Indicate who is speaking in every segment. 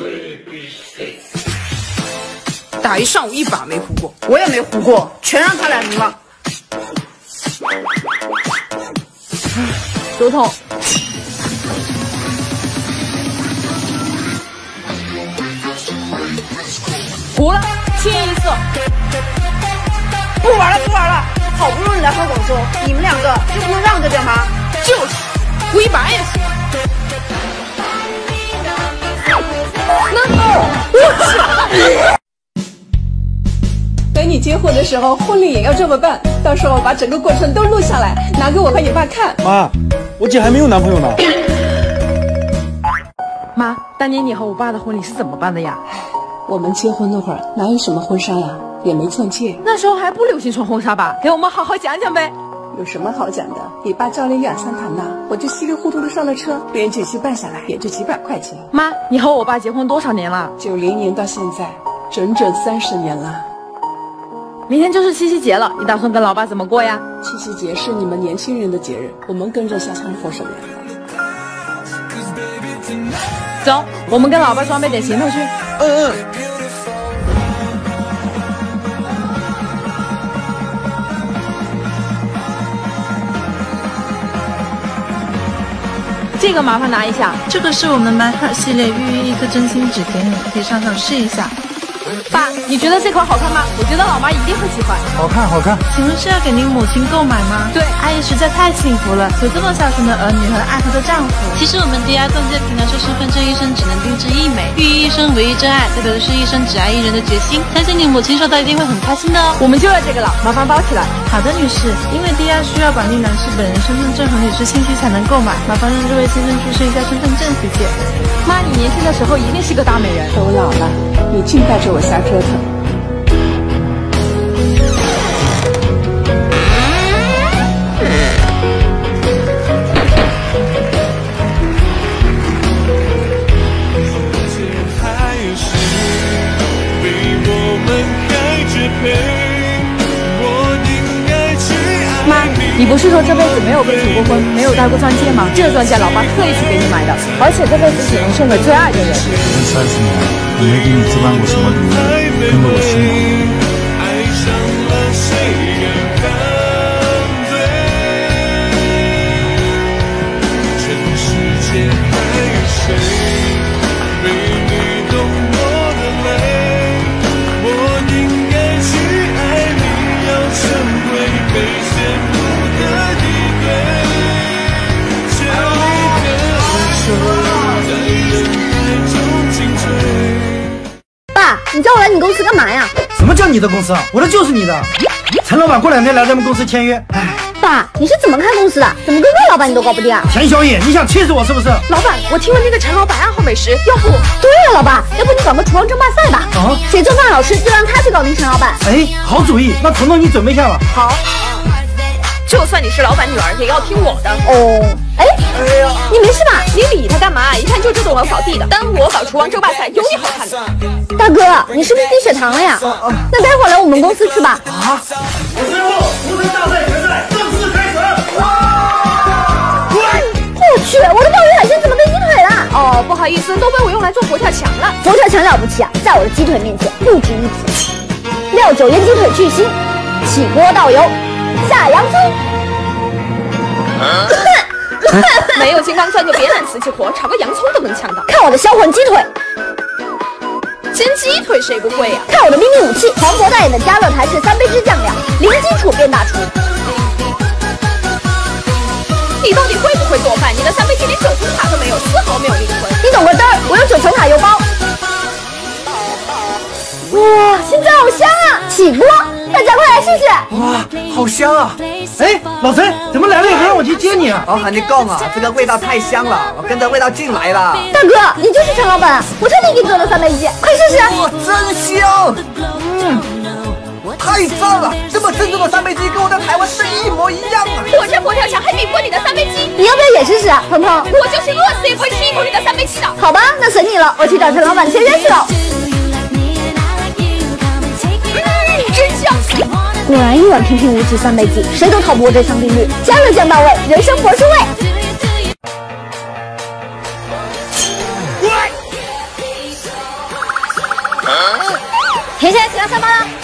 Speaker 1: 打一上午一把没胡过，
Speaker 2: 我也没胡过，全让他俩赢了。
Speaker 3: 手痛。胡了，7赢1色。
Speaker 2: 不玩了，不玩了！好不容易来回广州，你们两个就不能让着点吗？
Speaker 1: 就是，胡一把也行。
Speaker 3: 我等你结婚的时候，婚礼也要这么办，到时候把整个过程都录下来，拿给我和你爸看。
Speaker 4: 妈，我姐还没有男朋友呢。
Speaker 3: 妈，当年你和我爸的婚礼是怎么办的呀？我们结婚那会儿哪有什么婚纱呀，也没钻戒，那时候还不流行穿婚纱吧？给我们好好讲讲呗。有什么好讲的？你爸照例2、3坛呐，我就稀里糊涂的上了车，连酒席办下来也就几百块钱。妈，你和我爸结婚多少年了？90年到现在，整整30年了。明天就是七夕节了，你打算跟老爸怎么过呀？七夕节是你们年轻人的节日，我们跟着下乡活什么呀？走，我们跟老爸装备点行头去。这个麻烦拿一下，
Speaker 5: 这个是我们My Heart系列寓意一颗真心纸给你，可以上手试一下。
Speaker 3: 爸，你觉得这款好看吗？我觉得老妈一定会喜欢。
Speaker 4: 好看，好看。
Speaker 5: 请问是要给您母亲购买吗？
Speaker 3: 对，
Speaker 5: 阿姨实在太幸福了，有这么孝顺的儿女和爱她的丈夫。其实我们DI钻戒凭的是身份证一生只能定制1枚，寓意一生唯一真爱，代表的是一生只爱一人的决心。相信你母亲收到一定会很开心的哦。
Speaker 3: 我们就要这个了，麻烦包起来。
Speaker 5: 好的，女士，因为DI需要本地男士本人身份证和女士信息才能购买，麻烦让这位先生出示一下身份证，谢谢。
Speaker 3: 妈，你年轻的时候一定是个大美人。都老了，你净带着我瞎折腾。妈，你不是说这辈子没有被求过婚，没有戴过钻戒吗？这钻戒老爸特意去给你买的，而且这辈子只能送给最爱的人。
Speaker 4: 结婚30年，我没给你置办过什么礼物，跟着我心吗？
Speaker 6: 爸，你叫我来你公司干嘛呀？
Speaker 4: 什么叫你的公司啊？我的就是你的。陈老板过2天来咱们公司签约。
Speaker 6: 爸，你是怎么看公司的？怎么跟魏老板你都搞不定啊？
Speaker 4: 田小野，你想气死我是不是？
Speaker 1: 老板，我听闻那个陈老板爱好美食，要不？
Speaker 6: 对呀，老爸，要不你搞个厨王争霸赛吧？
Speaker 4: 啊？
Speaker 6: 谁做饭好吃就让他去搞定陈老板。
Speaker 4: 哎，好主意，那彤彤你准备下吧。
Speaker 1: 好。就算你是老板女儿，也要听我的。
Speaker 6: 哦，哎呀，你没事吧？
Speaker 1: 你理他干嘛？一看就这种老扫地的。耽误我搞厨王争霸赛，有你好看的。
Speaker 6: 大哥，你是不是低血糖了呀？那待会儿来我们公司吃吧。
Speaker 4: 啊！最后，厨神大赛决赛正式开始。
Speaker 6: 我去，我的鲍鱼海鲜怎么变鸡腿了？
Speaker 1: 哦，不好意思，都被我用来做佛跳墙了。
Speaker 6: 佛跳墙了不起啊，在我的鸡腿面前不值一提。料酒腌鸡腿去腥，起锅倒油，下洋葱。
Speaker 1: 没有金刚钻就别揽瓷器活，炒个洋葱都能呛到。
Speaker 6: 看我的销魂鸡腿，
Speaker 1: 煎鸡腿谁不会呀？
Speaker 6: 看我的秘密武器，黄渤代言的家乐台式3杯汁酱料，零基础变大厨。
Speaker 1: 你到底会不会做饭？你的3杯鸡连9层塔都没有，丝毫没有灵魂。
Speaker 6: 你懂个嘚儿！我有9层塔油包。哇，现在好香啊！起锅，大家快来试试。
Speaker 7: 哇，好香啊！
Speaker 4: 哎，老陈，怎么来了也不让我去接你啊？
Speaker 7: 你够啊，这个味道太香了，我跟着味道进来了。
Speaker 6: 大哥，你就是陈老板，我特地给你做的3杯鸡，快试试。
Speaker 7: 哇，真香！太赞了！这么正宗的3杯鸡跟我在台湾是一模一样啊！
Speaker 1: 我这佛跳墙还比不过你的3杯鸡。
Speaker 6: 你要不要也试试啊，鹏鹏？
Speaker 1: 我就是饿死也不会吃一口你的3杯鸡的。
Speaker 6: 好吧，那随你了，我去找陈老板签约去了。
Speaker 1: 真香！
Speaker 6: 果然一碗平平无奇3杯鸡，谁都逃不过这香定律。加热酱到位，人生博士味。 田先起来上班了。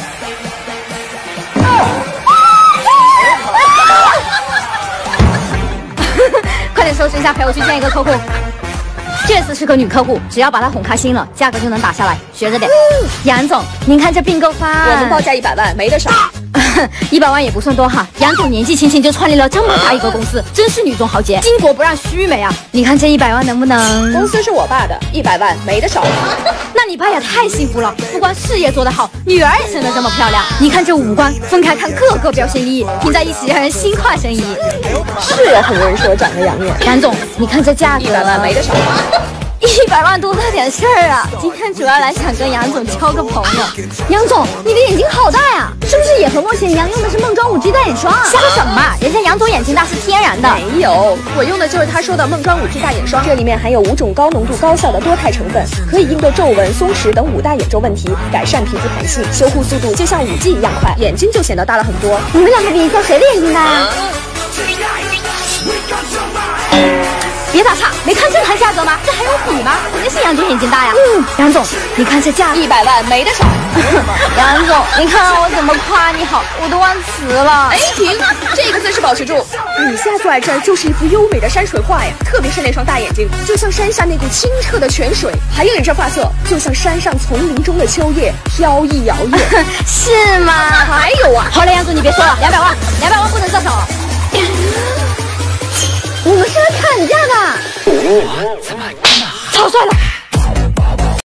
Speaker 6: 快点收拾一下，陪我去见一个客户。这次是个女客户，只要把她哄开心了，价格就能打下来，学着点。杨总，您看这并购方案，
Speaker 2: 我们报价100万，没得少。
Speaker 6: 100万也不算多哈，杨总年纪轻轻就创立了这么大一个公司，真是女中豪杰，巾帼不让须眉啊！你看这100万能不能？
Speaker 2: 公司是我爸的，100万没得少。
Speaker 6: 那你爸也太幸福了，不光事业做得好，女儿也生得这么漂亮。你看这五官，分开看个个标新立异，拼在一起让人心旷神怡。
Speaker 2: 是有很多人说长得养眼。
Speaker 6: 杨总，你看这价格
Speaker 2: ，100万没得少。
Speaker 6: 100万多大点事儿啊！今天主要来想跟杨总交个朋友。杨总，你的眼睛好大呀，是不是也和莫贤一样用的是梦妆5G 大眼霜啊？瞎什么？人家杨总眼睛大是天然的。
Speaker 2: 没有，我用的就是他说的梦妆5G 大眼霜，这里面含有5种高浓度高效的多肽成分，可以应对皱纹、松弛等5大眼周问题，改善皮肤弹性，修护速度就像5G 一样快，眼睛就显得大了很多。
Speaker 6: 你们两个比一下谁的眼睛大呀？别打岔，没看这台价格吗？这还用比吗？肯定是杨总眼睛大呀。杨总，你看这价
Speaker 2: ，100万没得少。
Speaker 6: 杨总，你看我怎么夸你好，我都忘词了。
Speaker 2: 哎，停，这个姿势保持住。你现在坐在这儿就是一幅优美的山水画呀，特别是那双大眼睛，就像山下那股清澈的泉水；还有你这发色，就像山上丛林中的秋叶，飘逸摇曳。
Speaker 6: 是吗？
Speaker 2: 还有啊。
Speaker 6: 好了，杨总，你别说了，200万，200万不能这手。我们是来砍价的，超帅了！